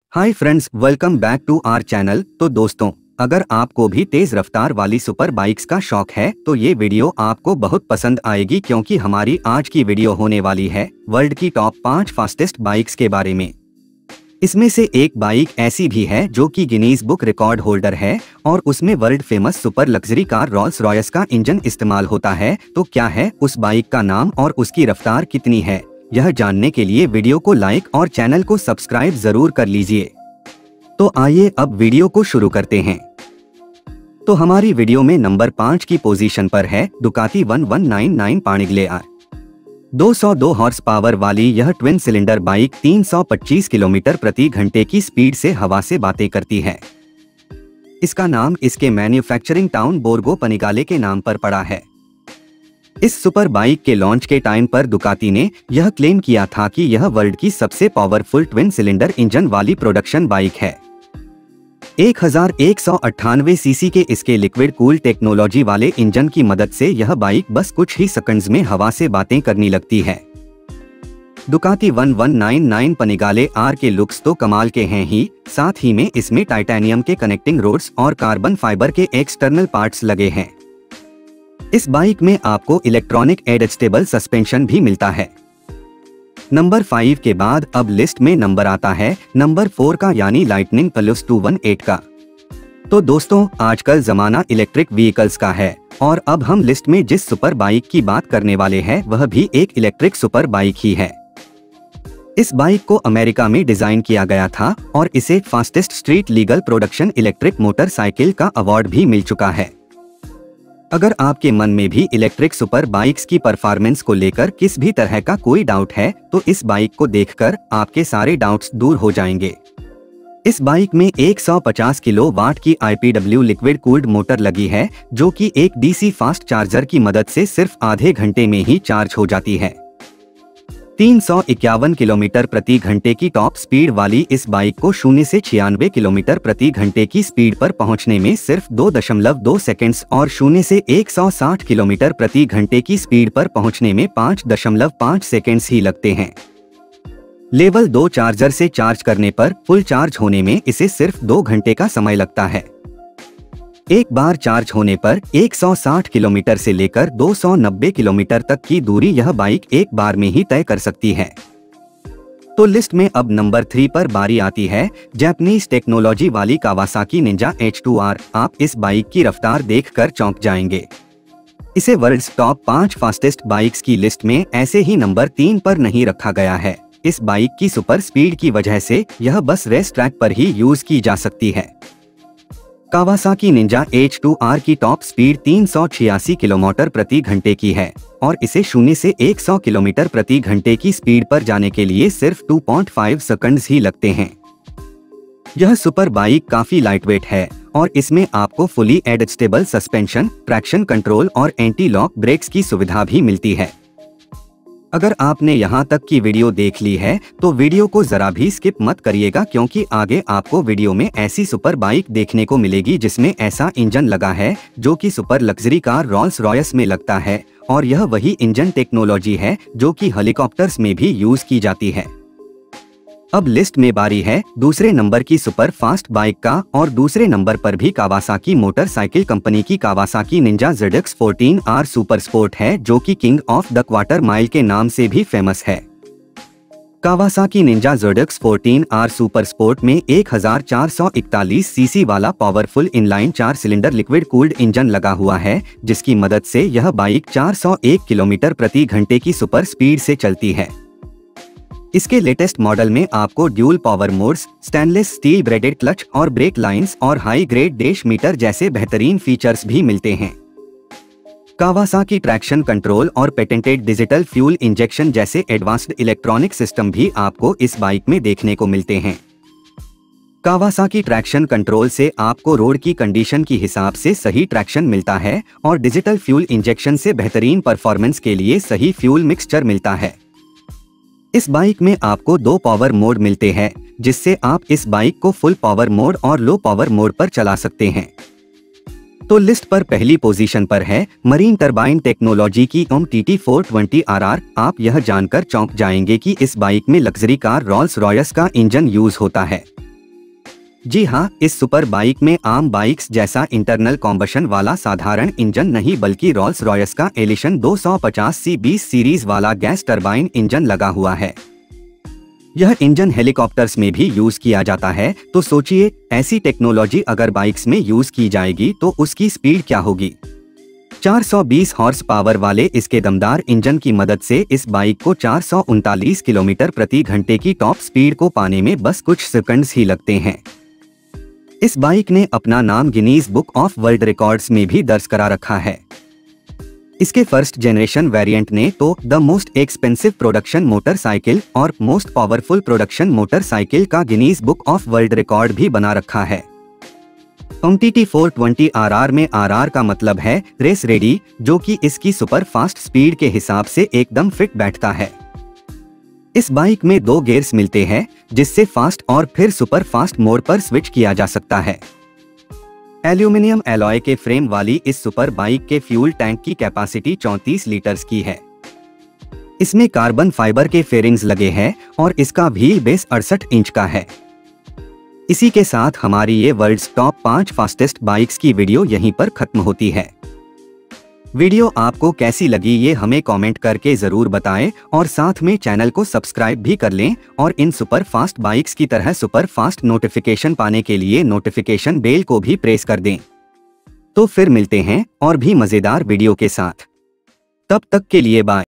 Hi friends, welcome back to our channel. तो दोस्तों, अगर आपको भी तेज रफ्तार वाली सुपर बाइक्स का शौक है तो ये वीडियो आपको बहुत पसंद आएगी, क्योंकि हमारी आज की वीडियो होने वाली है वर्ल्ड की टॉप 5 फास्टेस्ट बाइक्स के बारे में। इसमें से एक बाइक ऐसी भी है जो कि गिनीज बुक रिकॉर्ड होल्डर है और उसमें world famous super luxury car Rolls Royce का इंजन इस्तेमाल होता है। तो क्या है उस बाइक का नाम और उसकी रफ्तार कितनी है, यह जानने के लिए वीडियो को लाइक और चैनल को सब्सक्राइब जरूर कर लीजिए। तो आइए अब वीडियो को शुरू करते हैं। तो हमारी वीडियो में नंबर 5 की पोजीशन पर है Ducati 1199 Panigale R. 202 horsepower वाली यह ट्विन सिलेंडर बाइक 325 किलोमीटर प्रति घंटे की स्पीड से हवा से बातें करती है। इसका नाम इसके मैन्युफैक्चरिंग टाउन बोर्गो पनिगाले के नाम पर पड़ा है। इस सुपर बाइक के लॉन्च के टाइम पर डुकाती ने यह क्लेम किया था कि यह वर्ल्ड की सबसे पावरफुल ट्विन सिलेंडर इंजन वाली प्रोडक्शन बाइक है। 1198 सीसी के इसके लिक्विड कूल टेक्नोलॉजी वाले इंजन की मदद से यह बाइक बस कुछ ही सेकंड्स में हवा से बातें करने लगती है। डुकाती 1199 पनिगाले आर के लुक्स तो कमाल के हैं ही, साथ ही में इसमें टाइटेनियम के कनेक्टिंग रोड्स और कार्बन फाइबर के एक्सटर्नल पार्ट्स लगे हैं। इस बाइक में आपको इलेक्ट्रॉनिक एडजस्टेबल सस्पेंशन भी मिलता है। नंबर 5 के बाद अब लिस्ट में नंबर आता है नंबर 4 का, यानी लाइटनिंग प्लस 218 का। तो दोस्तों, आजकल जमाना इलेक्ट्रिक व्हीकल्स का है और अब हम लिस्ट में जिस सुपर बाइक की बात करने वाले हैं वह भी एक इलेक्ट्रिक सुपर बाइक ही है। इस बाइक को अमेरिका में डिजाइन किया गया था और इसे fastest street legal production electric motorcycle का अवार्ड भी मिल चुका है। अगर आपके मन में भी इलेक्ट्रिक सुपर बाइक्स की परफॉर्मेंस को लेकर किस भी तरह का कोई डाउट है तो इस बाइक को देखकर आपके सारे डाउट्स दूर हो जाएंगे। इस बाइक में 150 किलोवाट की IPW लिक्विड कूल्ड मोटर लगी है, जो कि एक DC फास्ट चार्जर की मदद से सिर्फ आधे घंटे में ही चार्ज हो जाती है। 351 किलोमीटर प्रति घंटे की टॉप स्पीड वाली इस बाइक को 0 से 96 किलोमीटर प्रति घंटे की स्पीड पर पहुंचने में सिर्फ 2.2 सेकंड्स और 0 से 160 किलोमीटर प्रति घंटे की स्पीड पर पहुंचने में 5.5 सेकंड्स ही लगते हैं। लेवल 2 चार्जर से चार्ज करने पर फुल चार्ज होने में इसे सिर्फ 2 घंटे का समय लगता है। एक बार चार्ज होने पर 160 किलोमीटर से लेकर 290 किलोमीटर तक की दूरी यह बाइक एक बार में ही तय कर सकती है। तो लिस्ट में अब नंबर 3 पर बारी आती है जापानीज टेक्नोलॉजी वाली कावासाकी निंजा H2R। आप इस बाइक की रफ्तार देखकर चौंक जाएंगे। इसे वर्ल्ड्स टॉप 5 फास्टेस्ट बाइक्स की लिस्ट में ऐसे ही नंबर 3 पर नहीं रखा गया है। इस बाइक की सुपर स्पीड की वजह से यह बस रेस ट्रैक पर ही यूज की जा सकती है। कावासाकी निंजा H2R की टॉप स्पीड 386 किलोमीटर प्रति घंटे की है और इसे 0 से 100 किलोमीटर प्रति घंटे की स्पीड पर जाने के लिए सिर्फ 2.5 सेकंड्स ही लगते हैं। यह सुपर बाइक काफी लाइटवेट है और इसमें आपको fully adjustable suspension, traction control और एंटी लॉक ब्रेक्स की सुविधा भी मिलती है। अगर आपने यहाँ तक की वीडियो देख ली है तो वीडियो को जरा भी स्किप मत करिएगा, क्योंकि आगे आपको वीडियो में ऐसी सुपर बाइक देखने को मिलेगी जिसमें ऐसा इंजन लगा है जो कि super luxury car Rolls Royce में लगता है, और यह वही इंजन टेक्नोलॉजी है जो कि हेलीकॉप्टर्स में भी यूज की जाती है। अब लिस्ट में बारी है दूसरे नंबर की सुपर फास्ट बाइक का, और दूसरे नंबर पर भी कावासाकी मोटरसाइकिल कंपनी की Kawasaki Ninja ZX14R super sport है, जो कि king of the quarter mile के नाम से भी फेमस है। Kawasaki Ninja ZX14R super sport में 1441 सीसी वाला powerful inline 4 cylinder liquid cooled engine लगा हुआ है, जिसकी मदद से यह बाइक 401 किलोमीटर प्रति घंटे की सुपर स्पीड से चलती है। इसके लेटेस्ट मॉडल में आपको dual power modes, stainless steel braided clutch और ब्रेक लाइंस और हाई ग्रेड डैश मीटर जैसे बेहतरीन फीचर्स भी मिलते हैं। कावासाकी ट्रैक्शन कंट्रोल और पेटेंटेड डिजिटल फ्यूल इंजेक्शन जैसे एडवांस्ड इलेक्ट्रॉनिक सिस्टम भी आपको इस बाइक में देखने को मिलते हैं। कावासाकी ट्रैक्शन कंट्रोल से आपको रोड की कंडीशन की हिसाब से सही ट्रैक्शन मिलता है और डिजिटल फ्यूल इंजेक्शन से बेहतरीन परफॉर्मेंस के लिए सही फ्यूल मिक्सचर मिलता है। इस बाइक में आपको 2 पावर मोड मिलते हैं, जिससे आप इस बाइक को फुल पावर मोड और लो पावर मोड पर चला सकते हैं। तो लिस्ट पर पहली पोजीशन पर है मरीन टरबाइन टेक्नोलॉजी की TT420RR। आप यह जानकर चौंक जाएंगे कि इस बाइक में लग्जरी कार रोल्स रॉयस का इंजन यूज होता है। जी हाँ, इस सुपर बाइक में आम बाइक्स जैसा इंटरनल कॉम्बशन वाला साधारण इंजन नहीं बल्कि रॉल्स रॉयस का एलिशन 250 C20 सीरीज वाला गैस टरबाइन इंजन लगा हुआ है। यह इंजन हेलीकॉप्टर्स में भी यूज किया जाता है, तो सोचिए ऐसी टेक्नोलॉजी अगर बाइक्स में यूज की जाएगी तो उसकी स्पीड क्या होगी। 420 हॉर्स पावर वाले इसके दमदार इंजन की मदद से इस बाइक को 439 किलोमीटर प्रति घंटे की टॉप स्पीड को पाने में बस कुछ सेकंड्स ही लगते हैं। इस बाइक ने अपना नाम Guinness book of world records में भी दर्ज करा रखा है। इसके फर्स्ट जनरेशन वेरिएंट ने तो the most expensive production motorcycle और मोस्ट पावरफुल प्रोडक्शन मोटरसाइकिल का Guinness book of world record भी बना रखा है। MTT 420 RR में RR का मतलब है रेस रेडी, जो कि इसकी सुपर फास्ट स्पीड के हिसाब से एकदम फिट बैठता है। इस बाइक में 2 गियर्स मिलते हैं, जिससे फास्ट और फिर सुपर फास्ट मोड पर स्विच किया जा सकता है। एल्यूमिनियम एलॉय के फ्रेम वाली इस सुपर बाइक के फ्यूल टैंक की कैपेसिटी 34 लीटर्स की है। इसमें कार्बन फाइबर के फेरिंग्स लगे हैं और इसका व्हील बेस 68 इंच का है। इसी के साथ हमारी ये वर्ल्ड्स टॉप 5 फास्टेस्ट बाइक्स की वीडियो यहीं पर खत्म होती है। वीडियो आपको कैसी लगी ये हमें कमेंट करके जरूर बताएं और साथ में चैनल को सब्सक्राइब भी कर लें और इन सुपर फास्ट बाइक्स की तरह सुपर फास्ट नोटिफिकेशन पाने के लिए नोटिफिकेशन बेल को भी प्रेस कर दें। तो फिर मिलते हैं और भी मजेदार वीडियो के साथ। तब तक के लिए बाय।